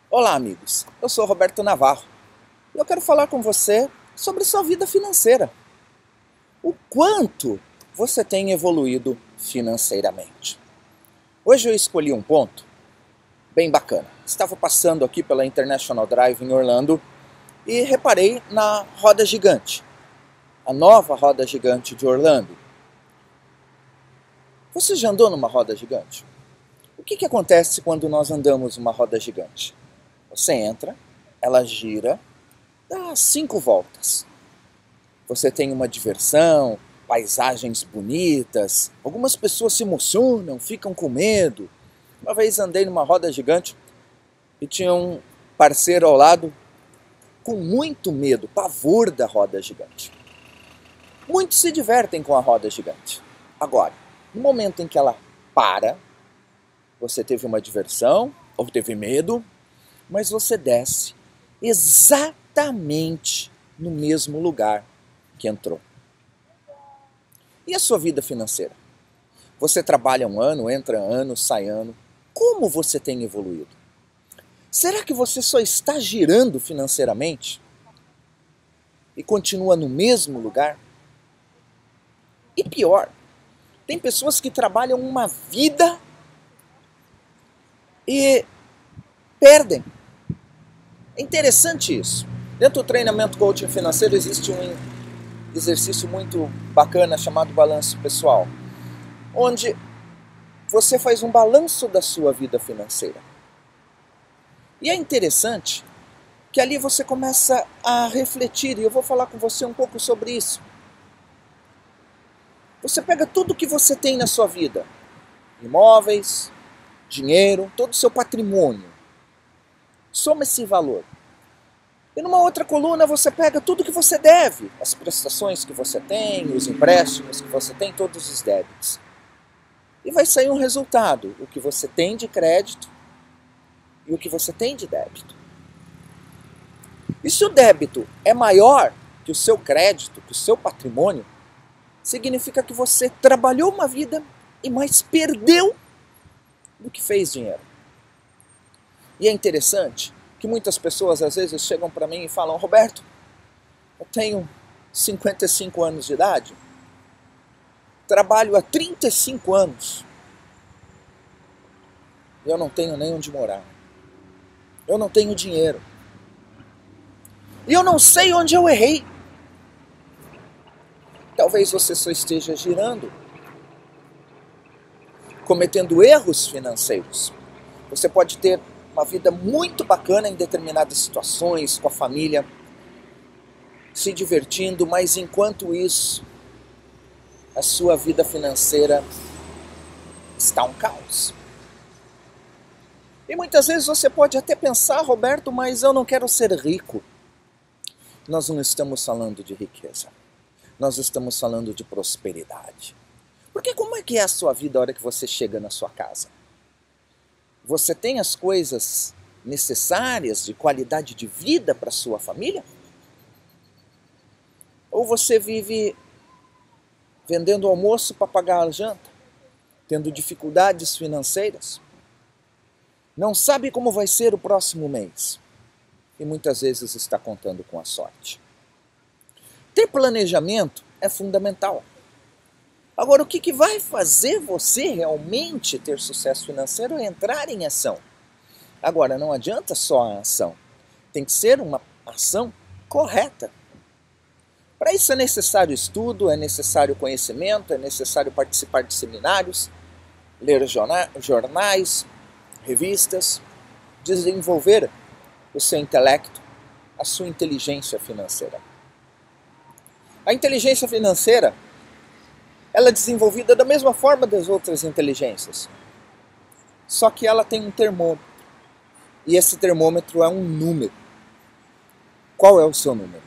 Olá, amigos. Eu sou Roberto Navarro e eu quero falar com você sobre sua vida financeira. O quanto você tem evoluído financeiramente. Hoje eu escolhi um ponto bem bacana. Estava passando aqui pela International Drive em Orlando e reparei na roda gigante, a nova roda gigante de Orlando. Você já andou numa roda gigante? O que acontece quando nós andamos numa roda gigante? Você entra, ela gira, dá 5 voltas. Você tem uma diversão, paisagens bonitas, algumas pessoas se emocionam, ficam com medo. Uma vez andei numa roda gigante e tinha um parceiro ao lado com muito medo, pavor da roda gigante. Muitos se divertem com a roda gigante. Agora, no momento em que ela para, você teve uma diversão ou teve medo, mas você desce exatamente no mesmo lugar que entrou. E a sua vida financeira? Você trabalha um ano, entra ano, sai ano. Como você tem evoluído? Será que você só está girando financeiramente e continua no mesmo lugar? E pior, tem pessoas que trabalham uma vida e perdem. É interessante isso. Dentro do treinamento coaching financeiro existe um exercício muito bacana chamado balanço pessoal, onde você faz um balanço da sua vida financeira. E é interessante que ali você começa a refletir, e eu vou falar com você um pouco sobre isso. Você pega tudo que você tem na sua vida, imóveis, dinheiro, todo o seu patrimônio, soma esse valor. E numa outra coluna você pega tudo que você deve, as prestações que você tem, os empréstimos que você tem, todos os débitos. E vai sair um resultado, o que você tem de crédito e o que você tem de débito. E se o débito é maior que o seu crédito, que o seu patrimônio, significa que você trabalhou uma vida e mais perdeu do que fez dinheiro. E é interessante que muitas pessoas às vezes chegam para mim e falam: Roberto, eu tenho 55 anos de idade, trabalho há 35 anos e eu não tenho nem onde morar. Eu não tenho dinheiro. E eu não sei onde eu errei. Talvez você só esteja girando, cometendo erros financeiros. Você pode ter uma vida muito bacana em determinadas situações, com a família, se divertindo, mas enquanto isso, a sua vida financeira está um caos. E muitas vezes você pode até pensar: Roberto, mas eu não quero ser rico. Nós não estamos falando de riqueza. Nós estamos falando de prosperidade. Porque como é que é a sua vida a hora que você chega na sua casa? Você tem as coisas necessárias de qualidade de vida para a sua família? Ou você vive vendendo almoço para pagar a janta, tendo dificuldades financeiras? Não sabe como vai ser o próximo mês e muitas vezes está contando com a sorte. Ter planejamento é fundamental. Agora, o que vai fazer você realmente ter sucesso financeiro é entrar em ação. Agora, não adianta só a ação. Tem que ser uma ação correta. Para isso é necessário estudo, é necessário conhecimento, é necessário participar de seminários, ler jornais, revistas, desenvolver o seu intelecto, a sua inteligência financeira. A inteligência financeira, ela é desenvolvida da mesma forma das outras inteligências. Só que ela tem um termômetro. E esse termômetro é um número. Qual é o seu número?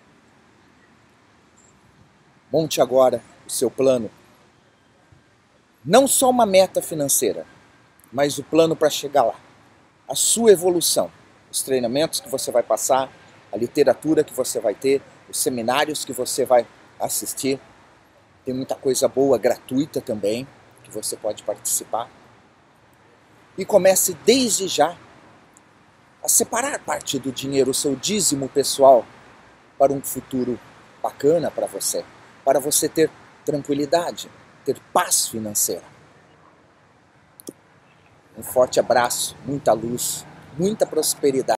Monte agora o seu plano. Não só uma meta financeira, mas o plano para chegar lá. A sua evolução. Os treinamentos que você vai passar, a literatura que você vai ter, os seminários que você vai assistir. Tem muita coisa boa, gratuita também, que você pode participar. E comece desde já a separar parte do dinheiro, o seu dízimo pessoal, para um futuro bacana para você ter tranquilidade, ter paz financeira. Um forte abraço, muita luz, muita prosperidade.